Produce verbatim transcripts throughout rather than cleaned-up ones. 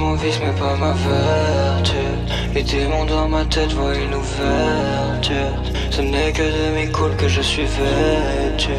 mon vice mais pas ma vertu. Les démons dans ma tête voient une ouverture. Ce n'est que de mes coups que je suis vêtu,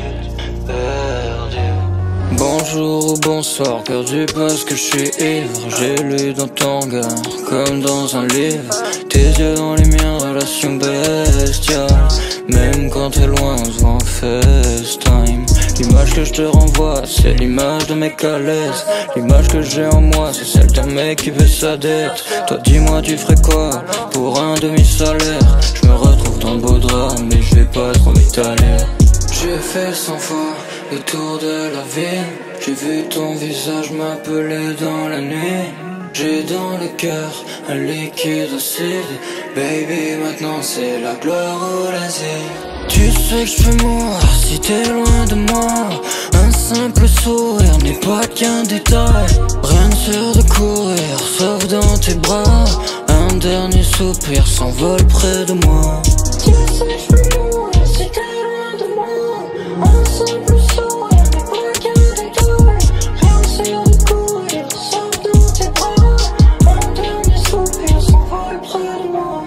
perdu. Bonjour ou bonsoir, perdu parce que je suis ivre. J'ai lu dans ton regard, comme dans un livre. Tes yeux dans les miens, relation bestiale. Même quand t'es loin, on se voit en FaceTime. L'image que je te renvoie, c'est l'image de mes calaises. L'image que j'ai en moi, c'est celle d'un mec qui veut sa dette. Toi dis-moi tu ferais quoi pour un demi-salaire? Je me retrouve dans le beau drap, mais je vais pas trop m'étaler. J'ai fait cent fois le tour de la ville. J'ai vu ton visage m'appeler dans la nuit. J'ai dans le cœur un liquide acide. Baby, maintenant c'est la gloire ou l'asile. Tu sais que je peux mourir si t'es loin de moi. Un simple sourire n'est pas qu'un détail. Rien ne sert de courir sauf dans tes bras. Un dernier soupir s'envole près de moi. Tu sais que je peux mourir si t'es loin de moi. Un simple sourire n'est pas qu'un détail. Rien ne sert de courir sauf dans tes bras. Un dernier soupir s'envole près de moi.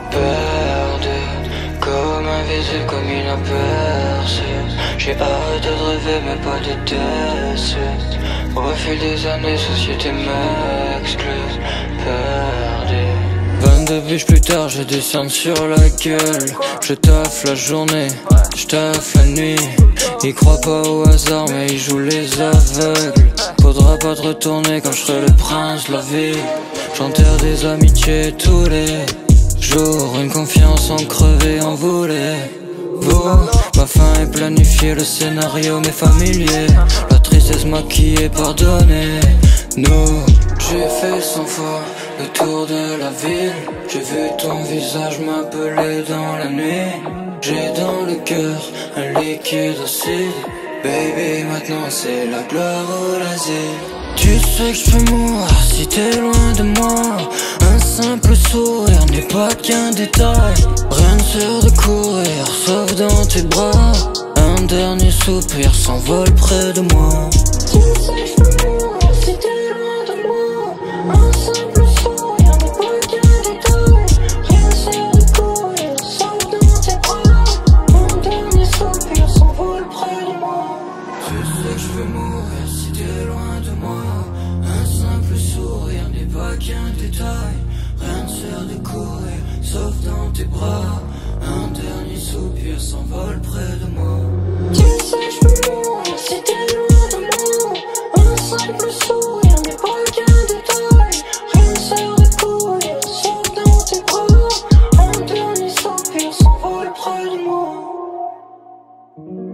Perdu, comme invisible, comme inaperçu. J'ai arrêté de rêver mais pas de déçu. Au fil des années, société m'excluse. Perdu. vingt-deux biches plus tard, je descends sur la gueule. Je taffe la journée, je taffe la nuit. Ils croient pas au hasard mais ils jouent les aveugles. Faudra pas te retourner quand je serai le prince de la ville. J'enterre des amitiés tous les jours. Une confiance en crevé en voulait. Vous, ma fin est planifiée, le scénario m'est familier. La tristesse maquillée, pardonnée. Nous, j'ai fait cent fois le tour de la ville. J'ai vu ton visage m'appeler dans la nuit. J'ai dans le cœur un liquide acide. Baby, maintenant c'est la gloire ou l'asile. Tu sais que je peux mourir si t'es loin de moi. Un simple sourire n'est pas qu'un détail. Rien ne sert de courir sauf dans tes bras. Un dernier soupir s'envole près de moi. Tu sais que je peux mourir si t'es loin de moi. Un simple sourire n'est pas qu'un détail. Rien ne sert de courir sauf dans tes bras. Un dernier soupir s'envole près de moi. Tu sais que je veux mourir si t'es loin de moi. Un simple sourire n'est pas qu'un détail. Rien ne sert de courir sauf dans tes bras. Un dernier soupir s'envole près de moi. Tu sais que je peux mourir si t'es loin de moi. Un simple sourire n'est pas qu'un détail. Rien ne sert de courir sauf dans tes bras. Un dernier soupir s'envole près de moi.